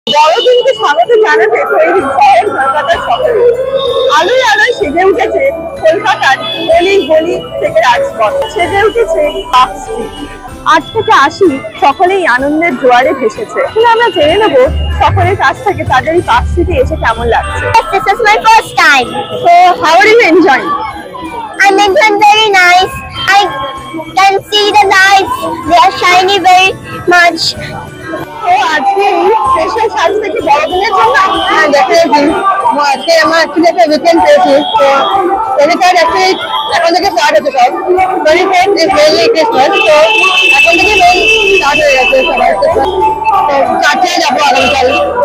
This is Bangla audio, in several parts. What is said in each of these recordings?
বড়দিনকে স্বাগত জানাতে তৈরি শহর কলকাতার শহরে আলোয় আলোয় সেজে উঠেছে কলকাতার গলি গলি থেকে রাজপথ, সেজে উঠেছে পার্ক স্ট্রিট। ৮ থেকে ৮০ সকলেই আনন্দের জোয়ারে ভেসেছে। এখন আমরা জেনে নেব সকলের কাছ থেকে তাদের এই পার্ক স্ট্রিটে এসে কেমন লাগছে। This is my first time. So how are you enjoying? I'm enjoying very nice. I can see the lights. They are shiny very much. তো আজকে এই স্পেশাল সাজটা কি বড়দিনের জন্য? হ্যাঁ, ডেফিনেটলি। আজকে আমার অ্যাকচুয়ালি একটা উইকেন্ড পেয়েছি, তো এদিকটা অ্যাকচুয়ালি এখন থেকে স্টার্ট হচ্ছে সব। 25th ইজ মেইনলি ক্রিসমাস, তো এখন থেকে মেইন স্টার্ট হয়ে গেছে সবার। তো চার্চে যাবো আগামীকাল,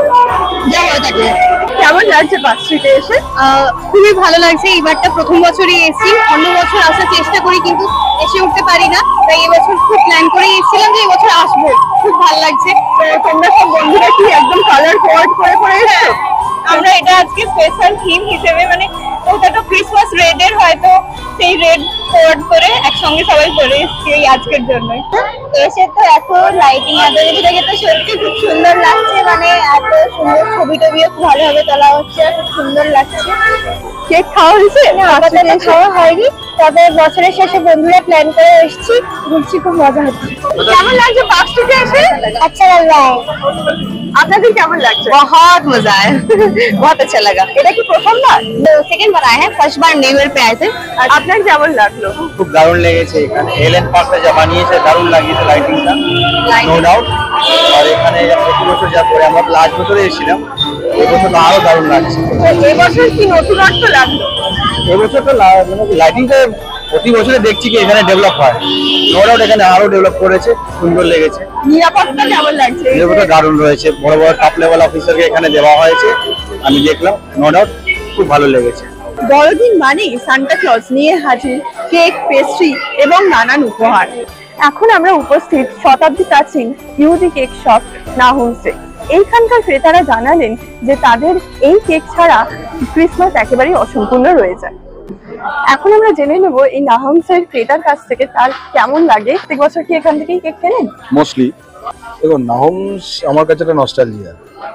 যা হয়ে থাকে। কেমন লাগছে পার্ক স্ট্রিটে এসে? খুবই ভালো লাগছে। এইবারটা প্রথম বছরই এসেছি, অন্য বছর আসার চেষ্টা করি কিন্তু এসে উঠতে পারি না, তাই এবছর খুব প্ল্যান করে এসেছিলাম যে এবছর আসবো। খুব ভালো লাগছে। তো তোমরা সব বন্ধুরা কি একদম কালার কোড করে করে এসেছো? আমরা এটা আজকে স্পেশাল থিম হিসেবে, মানে ওটা তো ক্রিসমাস রেডের হয়তো সেই রেড কোড করে একসঙ্গে সবাই পরে এসেছি এই আজকের জন্যই। এসে তো এত লাইটিং এত কিছু দেখে তো সত্যি খুব সুন্দর লাগছে, মানে এত সুন্দর ছবি টবিও খুব ভালোভাবে তোলা হচ্ছে, খুব সুন্দর লাগছে। কেক খাওয়া হয়েছে? আপাতত খাওয়া হয়নি, তবে বছরের শেষে বন্ধুরা প্ল্যান করে এসেছি, ঘুরছি, খুব মজা হচ্ছে। কেমন লাগছে পার্ক স্ট্রিটে এসে? আচ্ছা लग रहा है। আপনাদের কেমন লাগছে? बहुत मजा आया, बहुत अच्छा लगा। এটা কি প্রথমবার? सेकंड बार आए हैं, फर्स्ट बार न्यू ईयर पे आए थे। আপনার কেমন লাগলো? খুব দারুণ লেগেছে। এখানে এলএন পার্কটা যা বানিয়েছে দারুণ লাগিয়েছে, লাইটিংটা নো ডাউট। আর এখানে প্রতি বছর যা করে আমরা লাস্ট বছরে এসেছিলাম, এবছর তো আরো দারুণ লাগছে। তো এবছর কি নতুনত্ব লাগলো? এবছর তো মানে লাইটিংটা প্রতি বছরে দেখছি কি এখানে ডেভেলপ হয়, নো ডাউট এখানে আরো ডেভেলপ করেছে, সুন্দর লেগেছে। নিরাপত্তা কেমন লাগছে? নিরাপত্তা দারুণ রয়েছে, বড় বড় টপ লেভেল অফিসারকে এখানে দেওয়া হয়েছে, আমি দেখলাম, নো ডাউট খুব ভালো লেগেছে। বড়দিন মানে সান্টা ক্লজ নিয়ে হাজির কেক, পেস্ট্রি এবং নানান উপহার। এখন আমরা উপস্থিত শতাব্দী প্রাচীন ইহুদি কেক শপ নাহুমসে। এইখানকার ক্রেতারা জানালেন যে তাদের এই কেক ছাড়া ক্রিসমাস একেবারেই অসম্পূর্ণ রয়ে যায়। এখন আমরা জেনে নেব এই নাহুমসের ক্রেতার কাছ থেকে তার কেমন লাগে। প্রত্যেক বছর কি এখান থেকেই কেক কেনেন? মোস্টলি দেখুন, নাহুমস আমার কাছে একটা নস্টালজিয়া।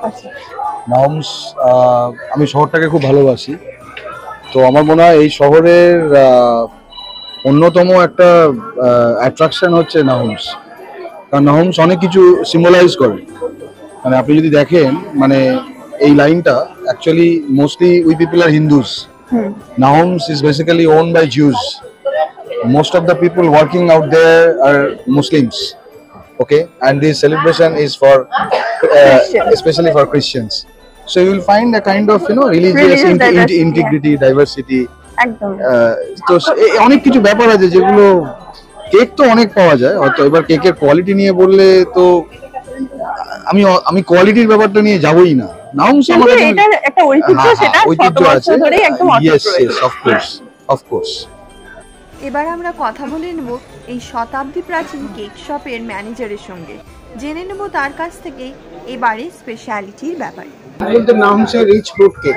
নাহুমস, আমি শহরটাকে খুব ভালোবাসি, তো আমার মনে হয় এই শহরের অন্যতম একটা অ্যাট্রাকশন হচ্ছে নাহুমস। কারণ নাহুমস অনেক কিছু সিম্বলাইজ করে। মানে আপনি যদি দেখেন, মানে এই লাইনটা actually mostly we people are Hindus. Nahums is basically owned by Jews. Most of the people working out there are Muslims. Okay, and this celebration is for especially for Christians. So you will find a kind of religious integrity, diversity. একদম। তো অনেক কিছু ব্যাপার আছে যেগুলো কেক তো অনেক পাওয়া যায়, হয়তো এবার কেকের কোয়ালিটি নিয়ে বললে তো আমি কোয়ালিটির ব্যাপারটা নিয়ে যাবই না। নাহুমস আমাদের এটার একটা ঐতিহ্য, সেটা শত বছর ধরে একদম অটুট রয়েছে। Of course. এবার আমরা কথা বলে নেব এই শতাব্দী প্রাচীন কেক শপের ম্যানেজারের সঙ্গে, জেনে নেব তার কাছ থেকে এবারে স্পেশালিটির ব্যাপারে। বলতে নাহুমসের রিচ ফ্রুট কেক।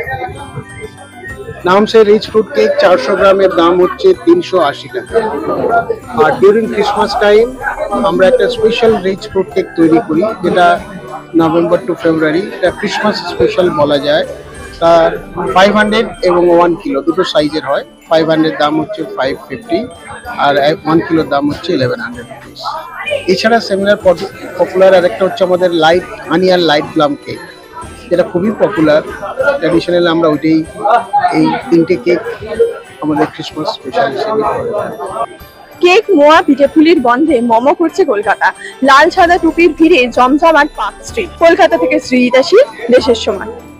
নাহুমসের রিচ ফ্রুট কেক 400 গ্রামের দাম হচ্ছে 380 টাকা। আর ডিউরিং ক্রিসমাস টাইম আমরা একটা স্পেশাল রিচ ফ্রুট কেক তৈরি করি, যেটা নভেম্বর টু ফেব্রুয়ারি, এটা ক্রিসমাস স্পেশাল বলা যায়। তার 500 এবং 1 কিলো দুটো সাইজের হয়। 500 দাম হচ্ছে 550, আর 1 কিলোর দাম হচ্ছে 1100 রুপিস। এছাড়া সিমিলার পপুলার আরেকটা হচ্ছে আমাদের লাইট হানি আর লাইট প্লাম কেক, যেটা খুবই পপুলার। ট্র্যাডিশনালি আমরা ওইটাই, এই তিনটে কেক আমাদের ক্রিসমাস স্পেশাল হিসেবে করে। কেক, মোয়া, পিঠেপুলির গন্ধে মম করছে কলকাতা। লাল সাদা টুপির ভিড়ে জমজমাট পার্ক স্ট্রিট। কলকাতা থেকে শ্রীজিতা শীল, দেশের সমান।